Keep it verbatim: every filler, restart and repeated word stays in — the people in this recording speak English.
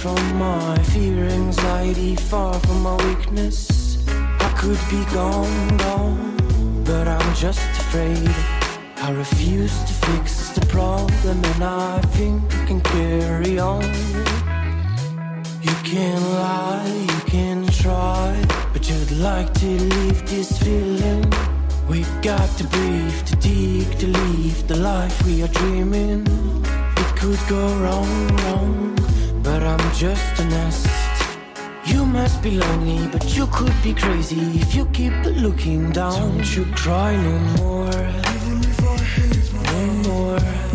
from my fear, anxiety, far from my weakness. I could be gone, gone, but I'm just afraid. I refuse to fix the problem, and I think I can carry on. You can lie, you can try, but you'd like to leave this feeling. We got to breathe, to dig, to leave the life we are dreaming. It could go wrong, wrong, but I'm just a nest. You must be lonely, but you could be crazy if you keep looking down. Don't you cry no more, no more.